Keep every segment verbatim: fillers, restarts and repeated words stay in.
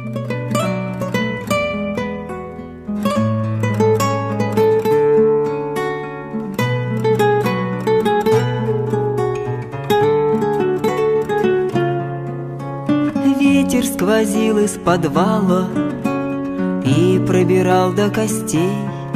Ветер сквозил из подвала и пробирал до костей.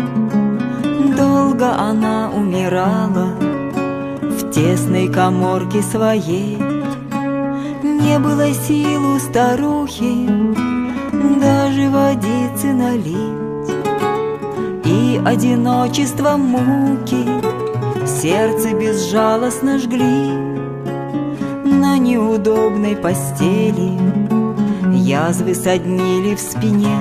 Долго она умирала в тесной каморке своей. Не было сил у старухи даже водицы налить, и одиночество муки сердце безжалостно жгли. На неудобной постели язвы соднили в спине,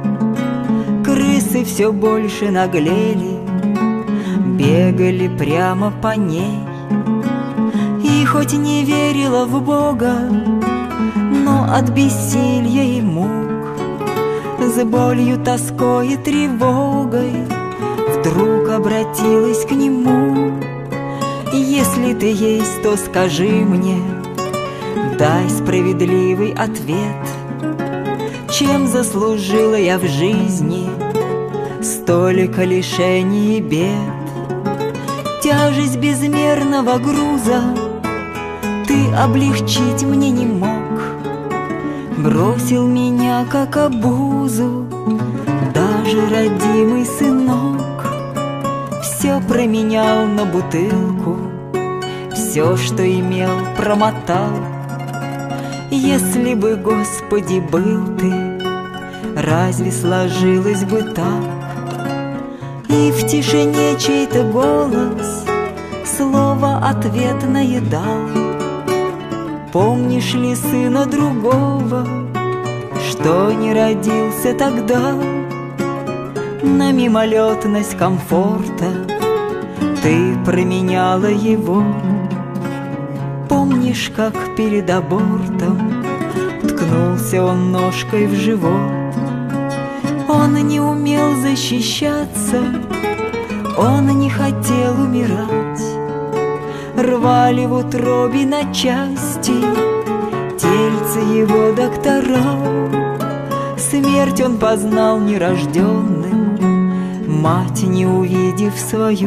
крысы все больше наглели, бегали прямо по ней. И хоть не верила в Бога, но от бессилья и мук, с болью, тоской и тревогой вдруг обратилась к Нему. Если ты есть, то скажи мне, дай справедливый ответ. Чем заслужила я в жизни столько лишений и бед? Тяжесть безмерного груза ты облегчить мне не мог, бросил меня как обузу даже родимый сынок. Все променял на бутылку, все, что имел, промотал. Если бы, Господи, был ты, разве сложилось бы так? И в тишине чей-то голос слово ответ наедал. Помнишь ли сына другого, что не родился тогда? На мимолетность комфорта ты променяла его. Помнишь, как перед абортом ткнулся он ножкой в живот? Он не умел защищаться, он не хотел умирать. Рвали в утробе на части тельце его доктора. Смерть он познал нерожденным, мать не увидев свою.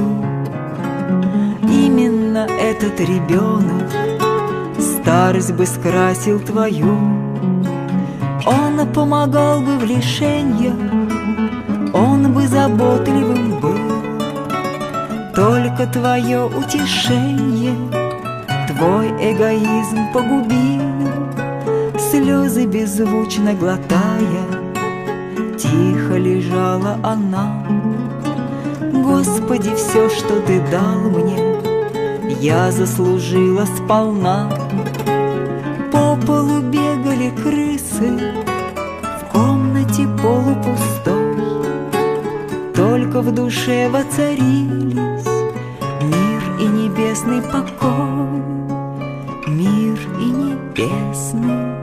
Именно этот ребенок старость бы скрасил твою. Он помогал бы в лишениях, он бы заботливым был. Только твое утешение твой эгоизм погубил. Слезы беззвучно глотая, тихо лежала она. Господи, все, что ты дал мне, я заслужила сполна. По полу бегали крысы, в комнате полупустой, только в душе воцарились мир и небесный покой, мир и небесный